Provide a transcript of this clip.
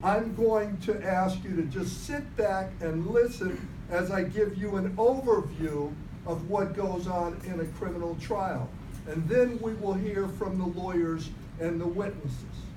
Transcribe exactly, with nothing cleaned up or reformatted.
I'm going to ask you to just sit back and listen as I give you an overview of what goes on in a criminal trial. And then we will hear from the lawyers and the witnesses.